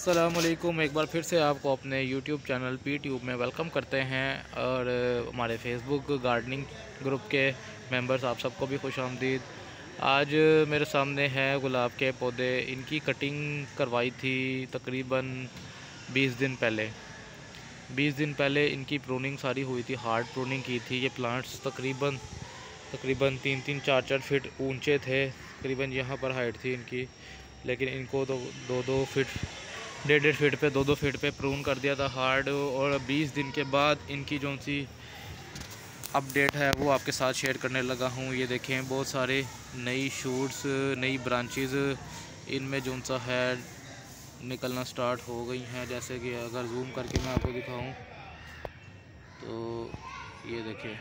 अस्सलामुअलैकुम। एक बार फिर से आपको अपने YouTube चैनल पी ट्यूब में वेलकम करते हैं और हमारे फेसबुक गार्डनिंग ग्रुप के मेंबर्स आप सबको भी खुश आमदीद। आज मेरे सामने है गुलाब के पौधे। इनकी कटिंग करवाई थी तकरीबन 20 दिन पहले। 20 दिन पहले इनकी प्रूनिंग सारी हुई थी, हार्ड प्रूनिंग की थी। ये प्लांट्स तकरीबन तकरीबन 3-4 फीट ऊंचे थे। तकरीबन यहाँ पर हाइट थी इनकी, लेकिन इनको तो 2-2 फीट 1.5-1.5 फीट पे 2-2 फीट पे प्रून कर दिया था हार्ड। और 20 दिन के बाद इनकी जो सी अपडेट है वो आपके साथ शेयर करने लगा हूँ। ये देखें, बहुत सारे नई शूट्स, नई ब्रांचेस इनमें जो सा है निकलना स्टार्ट हो गई हैं। जैसे कि अगर जूम करके मैं आपको दिखाऊं तो ये देखें,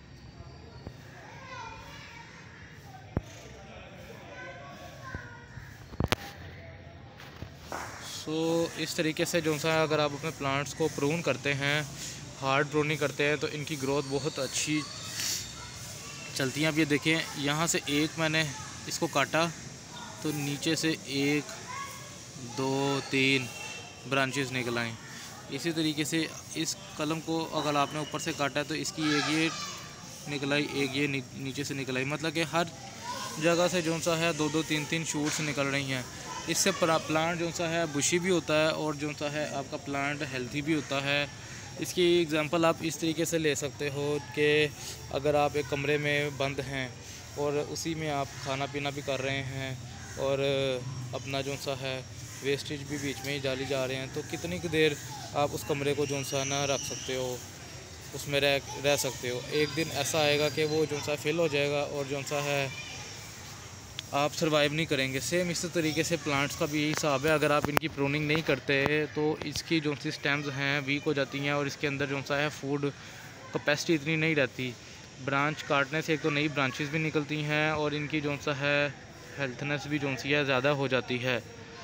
इस तरीके से जो सा अगर आप अपने प्लांट्स को प्रून करते हैं, हार्ड प्रूनिंग करते हैं, तो इनकी ग्रोथ बहुत अच्छी चलती हैं। अब ये देखें, यहाँ से एक मैंने इसको काटा तो नीचे से 1 2 3 ब्रांचेस निकल आए। इसी तरीके से इस कलम को अगर आपने ऊपर से काटा तो इसकी एक ये निकल आई, एक ये नीचे से निकल आई। मतलब कि हर जगह से जो सा है 2-2 3-3 शूट्स निकल रही हैं। इससे प्लांट जो सा है बुशी भी होता है और जो सा है आपका प्लांट हेल्थी भी होता है। इसकी एग्जांपल आप इस तरीके से ले सकते हो कि अगर आप एक कमरे में बंद हैं और उसी में आप खाना पीना भी कर रहे हैं और अपना जो सा है वेस्टेज भी बीच में ही डाली जा रहे हैं, तो कितनी देर आप उस कमरे को जो सा ना रख सकते हो, उसमें रह सकते हो। एक दिन ऐसा आएगा कि वो जो सा फिल हो जाएगा और जो सा है आप सर्वाइव नहीं करेंगे। सेम इसी तरीके से प्लांट्स का भी यही हिसाब है। अगर आप इनकी प्रूनिंग नहीं करते तो इसकी जो सी स्टेम्स हैं वीक हो जाती हैं और इसके अंदर जो सा है फूड कैपेसिटी इतनी नहीं रहती। ब्रांच काटने से एक तो नई ब्रांचेस भी निकलती हैं और इनकी जो सा है हेल्थनेस भी जो सी है ज़्यादा हो जाती है।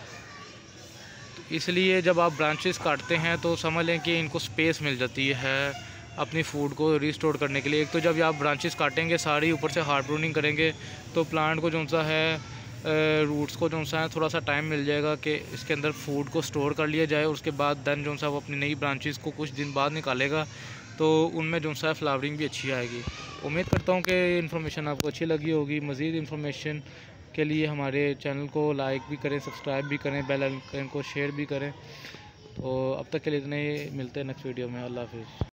तो इसलिए जब आप ब्रांचेस काटते हैं तो समझ लें कि इनको स्पेस मिल जाती है अपनी फूड को रिस्टोर करने के लिए। एक तो जब आप ब्रांचेस काटेंगे सारी, ऊपर से हार्ड प्रूनिंग करेंगे, तो प्लांट को जो सा है रूट्स को जो सा है थोड़ा सा टाइम मिल जाएगा कि इसके अंदर फूड को स्टोर कर लिया जाए। उसके बाद देन जो सा वो अपनी नई ब्रांचेस को कुछ दिन बाद निकालेगा, तो उनमें जो सा है फ्लावरिंग भी अच्छी आएगी। उम्मीद करता हूँ कि इन्फॉर्मेशन आपको अच्छी लगी होगी। मज़ीद इन्फॉर्मेशन के लिए हमारे चैनल को लाइक भी करें, सब्सक्राइब भी करें, बेल आइकन को शेयर भी करें। तो अब तक के लिए इतने ही, मिलते हैं नेक्स्ट वीडियो में। अल्लाह हाफिज़।